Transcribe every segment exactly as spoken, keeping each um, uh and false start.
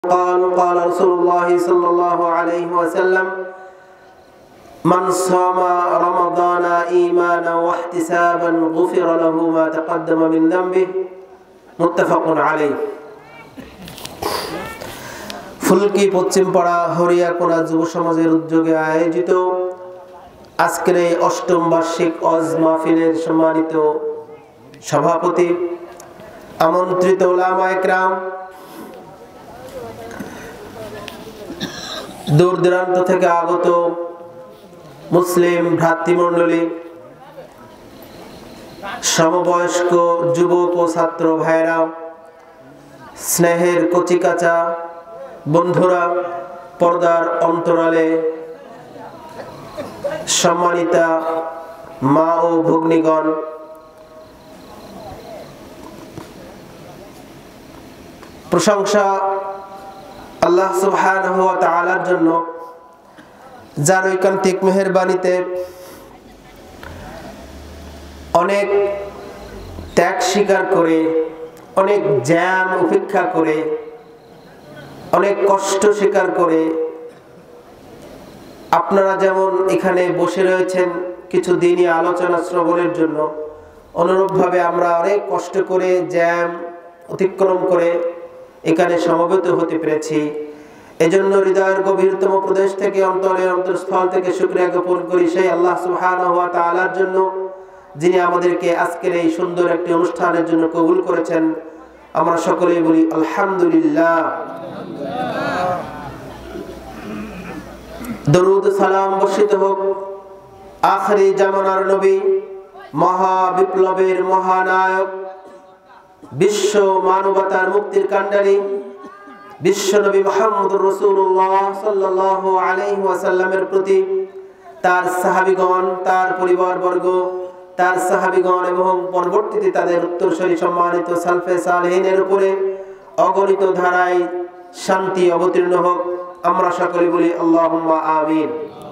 قال قال رسول الله صلى الله عليه وسلم من صام رمضان إيمانا واحتسابا غفر له ما تقدم من ذنبه متفق عليه। ফুলকি পশ্চিমপাড়া হরিয়াকোনা যুব সমাজের উদ্যোগে আয়োজিত আজকের এই অষ্টম বার্ষিক ওয়াজ মাহফিলের সম্মানিত সভাপতি, আমন্ত্রিত উলামায়ে কেরাম, দূর দূরান্ত থেকে আগত মুসলিম ভ্রাতৃমণ্ডলী, সমবয়স্ক যুবক ও ছাত্র ভাইরা, স্নেহের কচিকাচা বন্ধুরা, পর্দার অন্তরালে সম্মানিতা মা ও ভগ্নীগণ, প্রশংসা আল্লাহ সুবহানাহু ওয়া তাআলার জন্য, যার ঐকান্তিক মেহেরবানিতে অনেক ত্যাগ স্বীকার করে, অনেক জ্যাম উপেক্ষা করে, অনেক কষ্ট স্বীকার করে আপনারা যেমন এখানে বসে রয়েছেন কিছু দিনই আলোচনা শ্রবণের জন্য, অনুরূপভাবে আমরা অনেক কষ্ট করে জ্যাম অতিক্রম করে এখানে সমবেত হতে পেরেছি। এজন্য হৃদয়ের গভীরতম প্রদেশ থেকে, অন্তরের অন্তঃস্থল থেকে শুকরিয়া জ্ঞাপন করি সেই আল্লাহ সুবহানাহু ওয়া তাআলার জন্য, যিনি আমাদেরকে আজকের এই সুন্দর একটি অনুষ্ঠানের জন্য কবুল করেছেন। আমরা সকলেই বলি আলহামদুলিল্লাহ। দরুদ সালাম বর্ষিত হোক আখিরি জামানার নবী, মহা বিপ্লবের মহানায়ক, বিশ্ব মানবতার মুক্তির কাণ্ডারী বিশ্ব নবী মুহাম্মদুর রাসূলুল্লাহ সাল্লাল্লাহু আলাইহি ওয়াসাল্লামের প্রতি, তার সাহাবীগণ, তার পরিবারবর্গ, তার সাহাবীগণ এবং পরবর্তীতে তাদের উত্তরসূরি সম্মানিত সালফে সালেহিনের উপরে অগণিত ধারায় শান্তি অবতীর্ণ হোক। আমরা সকলে বলি আল্লাহুম্মা আমিন।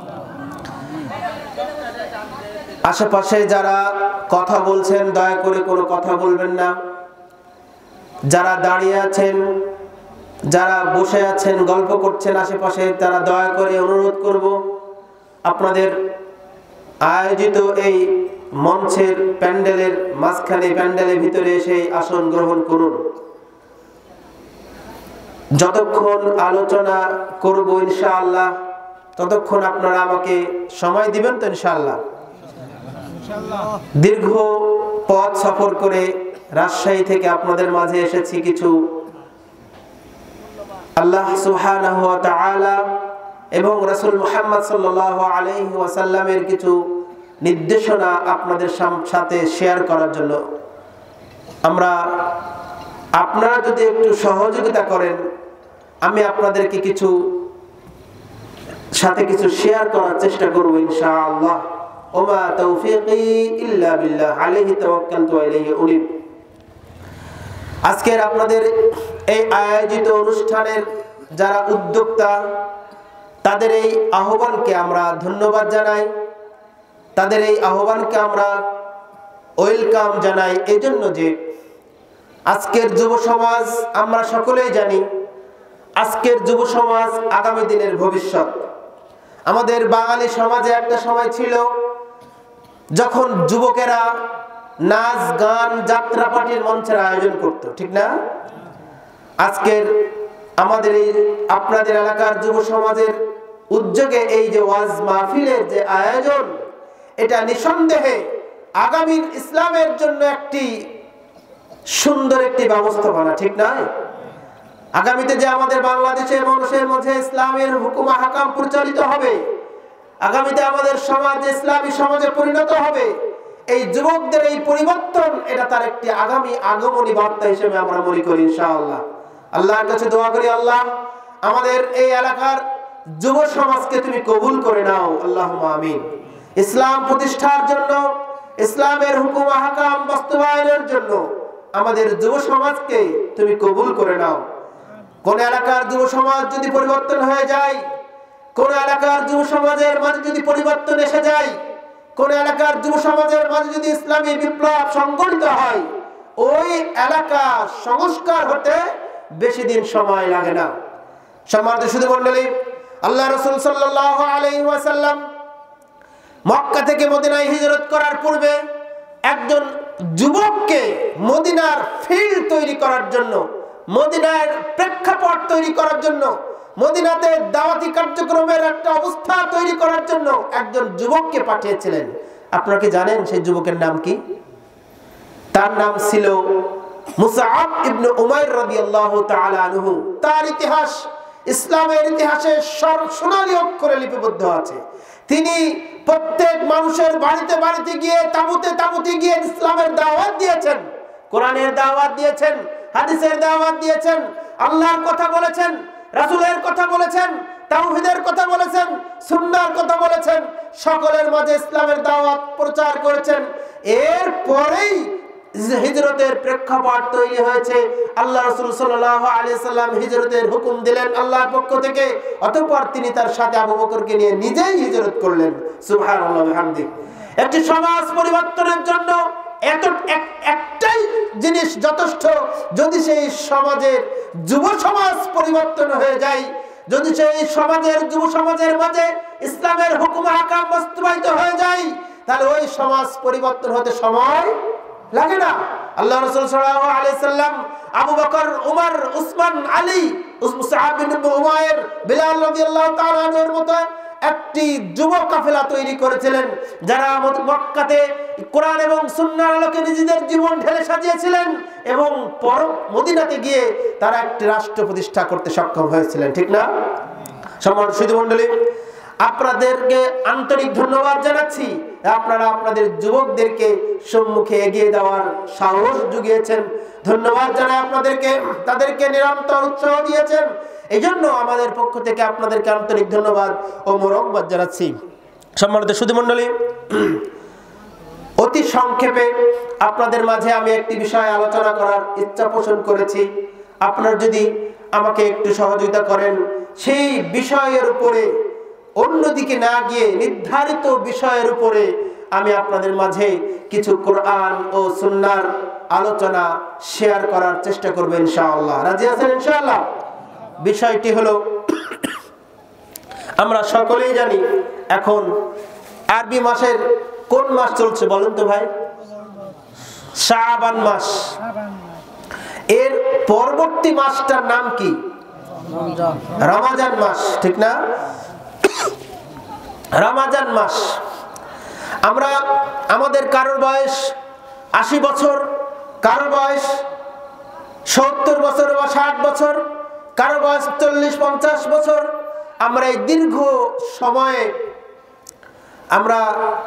আশেপাশে যারা কথা বলছেন দয়া করে কোনো কথা বলবেন না। যারা দাঁড়িয়ে আছেন, যারা বসে আছেন, গল্প করছেন আশেপাশে, তারা দয়া করে অনুরোধ করব আপনাদের আয়োজিত এই মঞ্চের প্যান্ডেলের মাঝখানে, প্যান্ডেলের ভিতরে এসে আসন গ্রহণ করুন। যতক্ষণ আলোচনা করব ইনশাআল্লাহ ততক্ষণ আপনারা আমাকে সময় দিবেন তো ইনশাআল্লাহ? দীর্ঘ পথ সফর করে রাজশাহী থেকে আপনাদের মাঝে এসেছি। কিছু আল্লাহ সুবহানাহু ওয়া তাআলা এবং রাসূল মুহাম্মদ সাল্লাল্লাহু আলাইহি ওয়াসাল্লামের কিছু নির্দেশনা আপনাদের সাথে শেয়ার করার জন্য। আমরা আপনারা যদি একটু সহযোগিতা করেন, আমি আপনাদেরকে কিছু সাথে কিছু শেয়ার করার চেষ্টা করব ইনশাআল্লাহ। ওমা তাওফীকি ইল্লা বিল্লাহ, আলাইহি তাওয়াক্কালতু ওয়া ইলাইহি উনীব। আজকের আপনাদের এই আয়োজিত অনুষ্ঠানের যারা উদ্যোক্তা, তাদের এই আহ্বানকে আমরা ধন্যবাদ জানাই, তাদের এই আহ্বানকে আমরা ওয়েলকাম জানাই। এই জন্য যে আজকের যুব সমাজ, আমরা সকলেই জানি আজকের যুব সমাজ আগামী দিনের ভবিষ্যৎ। আমাদের বাঙালি সমাজে একটা সময় ছিল যখন যুবকেরা নাচ গান যাত্রা পার্টির মঞ্চের আয়োজন করত, ঠিক না? আজকের আমাদের এই আপনাদের এলাকার যুব সমাজের উদ্যোগে এই যে ওয়াজ মাহফিলের যে আয়োজন, এটা নিঃসন্দেহে আগামীর ইসলামের জন্য একটি সুন্দর একটি ব্যবস্থাপনা, ঠিক না? আগামীতে যে আমাদের বাংলাদেশের মানুষের মধ্যে ইসলামের হুকুম হাকাম পরিচালিত হবে, আগামীতে আমাদের সমাজ ইসলামী সমাজে পরিণত হবে, এই যুবকদের এই পরিবর্তন, এটা তার একটি আগামী আগমনী বার্তা হিসেবে আমরা মনে করি ইনশাআল্লাহ। আল্লাহর কাছে দোয়া করি, আল্লাহ আমাদের এই এলাকার যুব সমাজকে তুমি কবুল করে নাও, আল্লাহুম্মা আমিন। ইসলাম প্রতিষ্ঠার জন্য, ইসলামের হুকুম হাকাম বাস্তবায়নের জন্য আমাদের যুব সমাজকে তুমি কবুল করে নাও। কোন এলাকার যুব সমাজ যদি পরিবর্তন হয়ে যায়, কোন এলাকার যুব সমাজের মাঝে যদি পরিবর্তন এসে যায়, কোন এলাকার যুব সমাজের মাঝে যদি ইসলামী বিপ্লব সংগঠিত হয়, ওই এলাকা সংস্কার হতে বেশি দিন সময় লাগে না। সম্মানিত সুধী মণ্ডলী, আল্লাহ রাসূল সাল্লাল্লাহু আলাইহি ওয়াসাল্লাম মক্কা থেকে মদিনায় হিজরত করার পূর্বে একজন যুবককে মদিনার ফিল্ড তৈরি করার জন্য, মদিনার প্রেক্ষাপট তৈরি করার জন্য, মদিনাতে দাওয়াতি কার্যক্রমের একটা অবস্থা তৈরি করার জন্য একজন যুবককে পাঠিয়েছিলেন। আপনারা কি জানেন সেই যুবকের নাম কি? তার নাম ছিল মুসআব ইবনে উমাইর রাদিয়াল্লাহু তাআলা আনহু। তার ইতিহাস ইসলামের ইতিহাসে সোনালী অক্ষরে লিপিবদ্ধ আছে। তিনি প্রত্যেক মানুষের বাড়িতে বাড়িতে গিয়ে, তাবুতে তাবুতে গিয়ে ইসলামের দাওয়াত দিয়েছেন, কোরআনের দাওয়াত দিয়েছেন, হাদিসের দাওয়াত দিয়েছেন, আল্লাহর কথা বলেছেন, রাসূলের কথা বলেছেন, তাওহীদের কথা বলেছেন, সুন্নাহর কথা বলেছেন, সকলের মাঝে ইসলামের দাওয়াত প্রচার করেছেন। এর পরেই হিজরতের প্রেক্ষাপট তৈরি হয়েছে। আল্লাহ রাসূল সাল্লাল্লাহু আলাইহি সাল্লাম হিজরতের হুকুম দিলেন আল্লাহর পক্ষ থেকে। অতঃপর তিনি তার সাথে আবু বকরকে নিয়ে নিজেই হিজরত করলেন। সুবহানাল্লাহ ওয়া বিহামদিহি। একটি সমাজ পরিবর্তনের জন্য এত একটাই জিনিস যথেষ্ট, যদি সেই সমাজের যুব সমাজ পরিবর্তন হয়ে যায়, যদি সেই সমাজের যুব সমাজের মাঝে ইসলামের হুকুম আহকাম বাস্তবায়িত হয়ে যায়, তাহলে ওই সমাজ পরিবর্তন হতে সময় লাগে না। আল্লাহ রাসূল সাল্লাল্লাহু আলাইহি সাল্লাম আবু বকর, উমর, উসমান, আলী, মুসআব বিন উমাইর, বিলাল রাদিয়াল্লাহু তাআলা আনহুর মতো একটি যুব কাফেলা তৈরি করেছিলেন, যারা মক্কাতে কোরআন এবং সুন্নাহর আলোকে নিজেদের জীবন ঢেলে সাজিয়েছিলেন এবং পর মদিনাতে গিয়ে তারা একটি রাষ্ট্র প্রতিষ্ঠা করতে সক্ষম হয়েছিলেন। ঠিক না? সম্মানিত সুধী মণ্ডলী, আপনাদেরকে আন্তরিক ধন্যবাদ জানাচ্ছি। আপনারা আপনাদের যুবকদেরকে সম্মুখে এগিয়ে দেওয়ার সাহস জুগিয়েছেন। ধন্যবাদ জানাই আপনাদেরকে, তাদেরকে নিরন্তর উৎসাহ দিয়েছেন। এই জন্য আমাদের পক্ষ থেকে আপনাদেরকে আন্তরিক ধন্যবাদ ও মোরকবাদ জানাচ্ছি। সম্মানিত সুধী মণ্ডলী, অতি সংক্ষেপে আপনাদের মাঝে আমি একটি বিষয় আলোচনা করার ইচ্ছা পোষণ করেছি। আপনারা যদি আমাকে একটু সহযোগিতা করেন, সেই বিষয়ের উপরে অন্যদিকে না গিয়ে নির্ধারিত বিষয়ের উপরে আমি আপনাদের মাঝে কিছু কোরআন ও সুন্নাহর আলোচনা শেয়ার করার চেষ্টা করব ইনশাআল্লাহ। রাজি আছেন ইনশাআল্লাহ? বিষয়টি হলো, আমরা সকলেই জানি এখন আরবি মাসের কোন মাস চলছে বলেন তো ভাই? শাবান মাস। এর পরবর্তী মাসটার নাম কি? রমজান মাস। ঠিক না? রমজান মাস। আমরা আমাদের কারোর বয়স আশি বছর, কারোর বয়স সত্তর বছর বা ষাট বছর, কারো বয়স চল্লিশ পঞ্চাশ বছর। আমরা এই দীর্ঘ সময়ে আমরা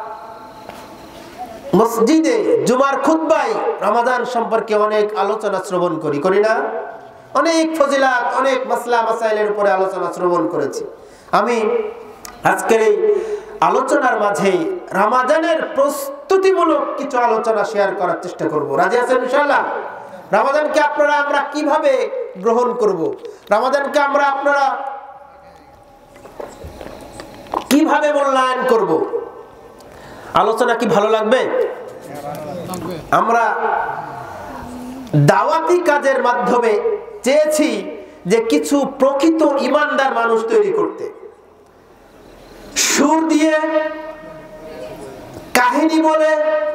মসজিদে জুমার খুতবায় রমাদান সম্পর্কে অনেক আলোচনা শ্রবণ করি, করি না? অনেক ফজিলাত, অনেক মাসলা মাসাইলের উপরে আলোচনা শ্রবণ করেছি। আমি আজকের এই আলোচনার মাঝে রমাদানের প্রস্তুতিমূলক কিছু আলোচনা শেয়ার করার চেষ্টা করব। রাজি আছেন ইনশাআল্লাহ? রমাদানকে আপনারা আমরা কিভাবে গ্রহণ করব, রমাদানকে আমরা আপনারা কিভাবে মূল্যায়ন করব, আলোচনা কি ভালো লাগবে? আমরা দাওয়াতি কাজের মাধ্যমে চেয়েছি যে কিছু প্রকৃত ইমানদার মানুষ তৈরি করতে। সুর দিয়ে, কাহিনী বলে,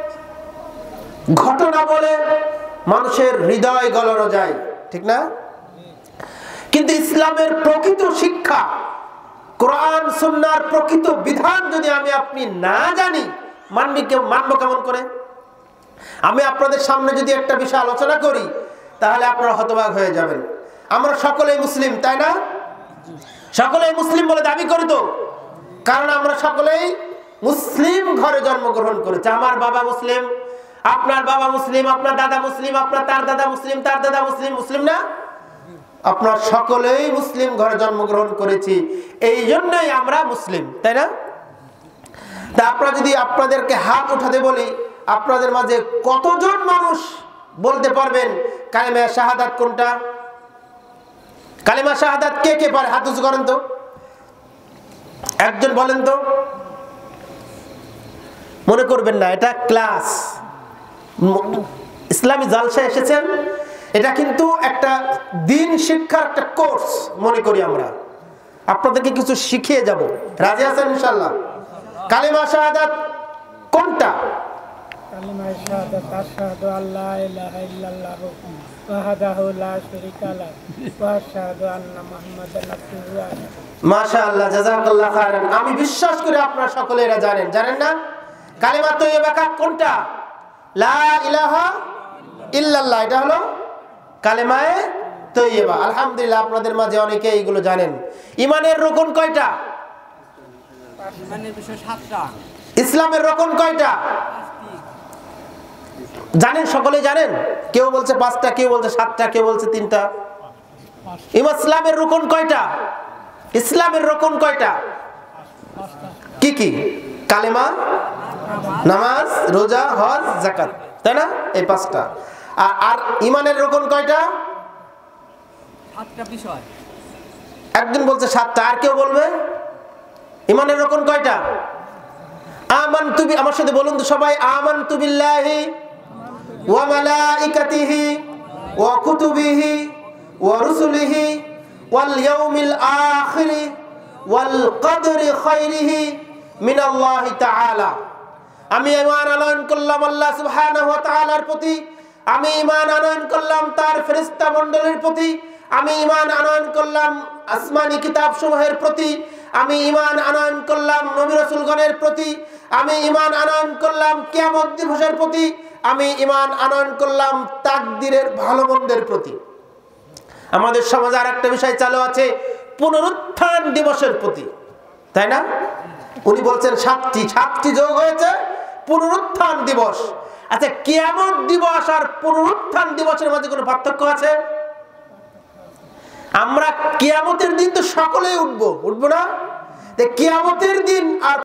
ঘটনা বলে মানুষের হৃদয় গলানো যায়, ঠিক না? কিন্তু ইসলামের প্রকৃত শিক্ষা, কোরআন সুন্নাহর প্রকৃত বিধান যদি আমি আপনি না জানি, মানবি মানবো কেমন করে? আমি আপনাদের সামনে যদি একটা বিষয় আলোচনা করি, তাহলে আপনারা হতবাক হয়ে যাবেন। আমরা সকলেই মুসলিম, তাই না? সকলেই মুসলিম বলে দাবি করি তো, কারণ আমরা সকলেই মুসলিম ঘরে জন্মগ্রহণ করেছি। আমার বাবা মুসলিম, আপনার বাবা মুসলিম, আপনার দাদা মুসলিম, আপনার তার দাদা মুসলিম, তার দাদা মুসলিম, মুসলিম না? আপনার সকলেই মুসলিম ঘরে জন্মগ্রহণ করেছি, এই জন্যই আমরা মুসলিম, তাই না? তা আপনারা যদি আপনাদেরকে হাত উঠাতে বলি, আপনাদের মাঝে কতজন মানুষ বলতে পারবেন কালেমা শাহাদাত কোনটা? কালেমা শাহাদাত কে কে পারে? হাত উঁচু করেন তো, একজন বলেন তো। মনে করবেন না এটা ক্লাস, ইসলামী জালসা এসেছেন, এটা কিন্তু একটা দিন শিক্ষার একটা কোর্স মনে করি আমরা, আপনাদেরকে কিছু শিখিয়ে যাব। রাজি আছেন ইনশাআল্লাহ? কালিমা শাহাদাত কোনটা? কালিমা শাহাদাত আশহাদু আল্লা ইলাহা ইল্লাল্লাহু ওয়াহদাহু লা শারীকা লাহু ওয়া আশহাদু আন্না মুহাম্মাদান আবদুহু ওয়া রাসূলুহু। মাশাআল্লাহ, জাযাকাল্লাহু খাইরান। আমি বিশ্বাস করি আপনারা সকলে এরা জানেন, জানেন না? কালিমা তৈয়বা কোনটা? লা ইলাহা ইল্লাল্লাহ, এটা হলো কালেমায়ে তৈয়বা। আলহামদুলিল্লাহ, আপনাদের মাঝে অনেকে এইগুলো জানেন। ইমানের রকন কয়টা? ইমানের বিষয় সাতটা। ইসলামের রকন কয়টা জানেন? সকলে জানেন? কেউ বলছে পাঁচটা, কেউ বলছে সাতটা, কেউ বলছে তিনটা। ইসলামের রকন কয়টা? ইসলামের রকন কয়টা? কি কি? কালেমা, নামাজ, রোজা, হজ, যাকাত, তাই না? এই পাঁচটা। আর ইমানের রকন কয়টা? সাতটা বিষয়। একজন বলছে সাতটা, আর কেউ বলবে ইমানের রকন কয়টা? আমানতু বি, আমার সাথে বলুন তো সবাই, আমানতু বিল্লাহি ওয়া মালাইকাতিহি ওয়া কুতুবিহি ওয়া রুসুলিহি ওয়াল ইয়াউমিল আখির ওয়াল কদরি খাইরিহি মিনাল্লাহি তাআলা। আমি ঈমান আনয়ন করলাম আল্লাহ সুবহানাহু ওয়া তাআলার প্রতি, আমি ঈমান আনয়ন করলাম তার ফেরেশতা মণ্ডলীর প্রতি, আমি ঈমান আনয়ন করলাম আসমানি কিতাব সমূহের প্রতি, আমি ঈমান আনয়ন করলাম নবী রাসূলগণের প্রতি, আমি ঈমান আনয়ন করলাম কিয়ামত দিবসের প্রতি, আমি ঈমান আনয়ন করলাম তাকদীরের ভালো মন্দের প্রতি। আমাদের সমাজে আর একটা বিষয় চালু আছে, পুনরুত্থান দিবসের প্রতি, তাই না? উনি বলছেন সাতটি, সাতটি যোগ হয়েছে পুনরুত্থান দিবস। আচ্ছা, কিয়ামত দিবস আর পুনরুত্থান দিবসের মধ্যে কোনো পার্থক্য আছে? আমরা কিয়ামতের দিন তো সকলেই উঠবো, উঠবো না? কিয়ামতের দিন আর